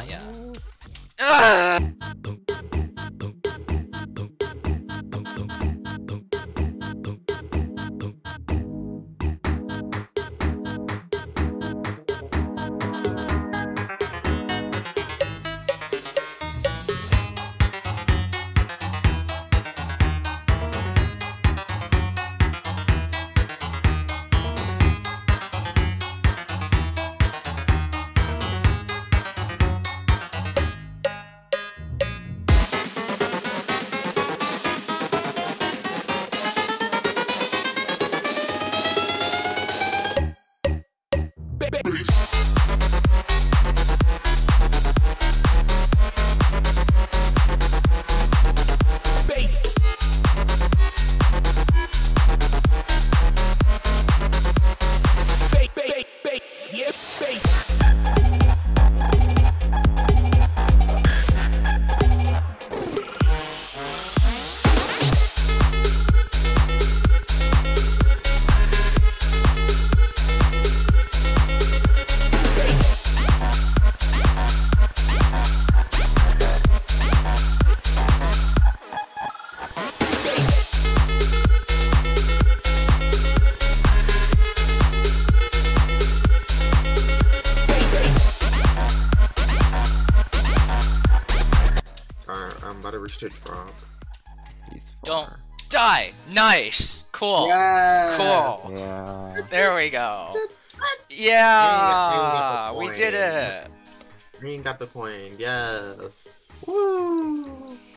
not yet. Ugh! I'm about to restrict Rob. He's Don't far. die! Nice! Cool. Yes. Cool. Yeah. There we go. Yeah, Yeah! We point. did it! Green got the point. Yes. Woo!